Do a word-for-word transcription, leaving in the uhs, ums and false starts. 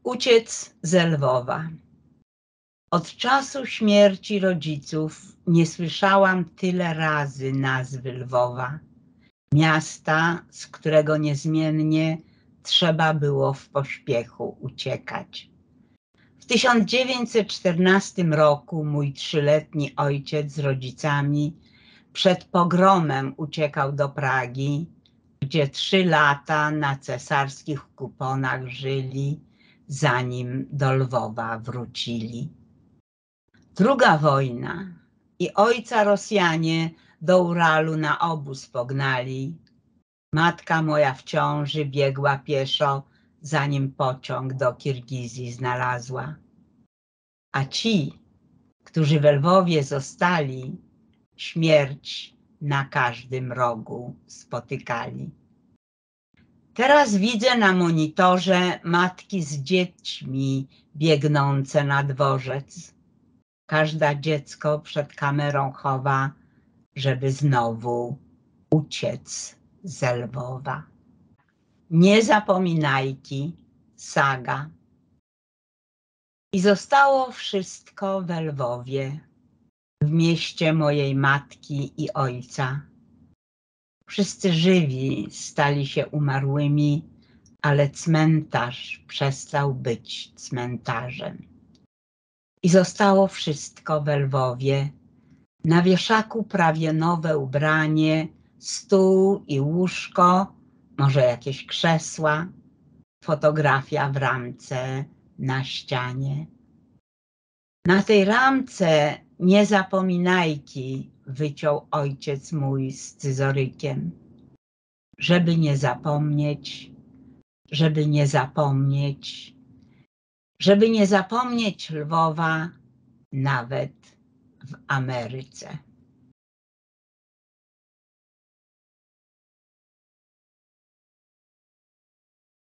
Uciec z Lwowa. Od czasu śmierci rodziców nie słyszałam tyle razy nazwy Lwowa, miasta, z którego niezmiennie trzeba było w pośpiechu uciekać. W tysiąc dziewięćset czternastym roku mój trzyletni ojciec z rodzicami przed pogromem uciekał do Pragi, gdzie trzy lata na cesarskich kuponach żyli, zanim do Lwowa wrócili. Druga wojna i ojca Rosjanie do Uralu na obóz pognali. Matka moja w ciąży biegła pieszo, zanim pociąg do Kirgizji znalazła. A ci, którzy w Lwowie zostali, śmierć na każdym rogu spotykali. Teraz widzę na monitorze matki z dziećmi biegnące na dworzec. Każda dziecko przed kamerą chowa, żeby znowu uciec z Lwowa. Nie zapominajki, saga. I zostało wszystko w Lwowie, w mieście mojej matki i ojca. Wszyscy żywi stali się umarłymi, ale cmentarz przestał być cmentarzem. I zostało wszystko w Lwowie. Na wieszaku prawie nowe ubranie, stół i łóżko, może jakieś krzesła, fotografia w ramce na ścianie. Na tej ramce nie zapominajki wyciął ojciec mój scyzorykiem. Żeby nie zapomnieć, żeby nie zapomnieć, żeby nie zapomnieć Lwowa nawet w Ameryce.